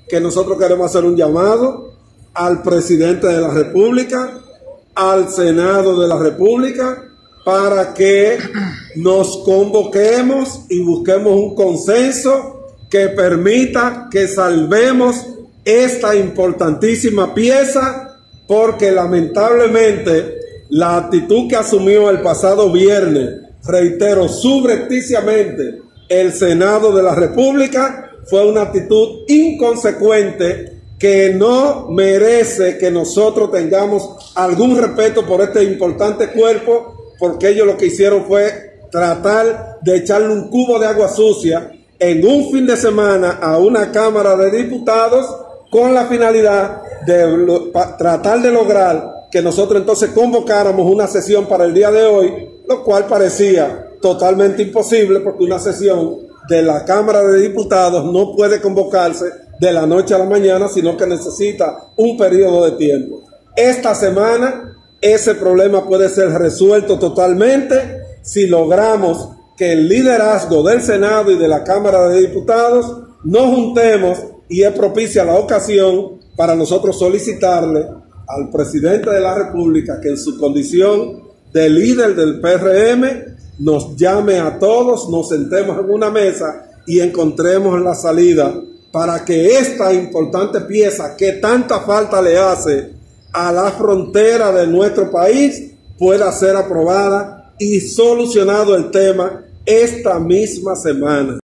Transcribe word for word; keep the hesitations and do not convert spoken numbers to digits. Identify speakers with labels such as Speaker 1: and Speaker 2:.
Speaker 1: que nosotros queremos hacer un llamado al presidente de la República, al Senado de la República, para que nos convoquemos y busquemos un consenso que permita que salvemos esta importantísima pieza, porque lamentablemente la actitud que asumió el pasado viernes, reitero, subrepticiamente, el Senado de la República, fue una actitud inconsecuente que no merece que nosotros tengamos algún respeto por este importante cuerpo, porque ellos lo que hicieron fue tratar de echarle un cubo de agua sucia en un fin de semana a una Cámara de Diputados con la finalidad de lo, pa, tratar de lograr que nosotros entonces convocáramos una sesión para el día de hoy, lo cual parecía totalmente imposible, porque una sesión de la Cámara de Diputados no puede convocarse de la noche a la mañana, sino que necesita un periodo de tiempo. Esta semana ese problema puede ser resuelto totalmente si logramos que el liderazgo del Senado y de la Cámara de Diputados nos juntemos, y es propicia la ocasión para nosotros solicitarle al presidente de la República que en su condición de líder del P R M nos llame a todos, nos sentemos en una mesa y encontremos la salida para que esta importante pieza que tanta falta le hace a la frontera de nuestro país pueda ser aprobada y solucionado el tema esta misma semana.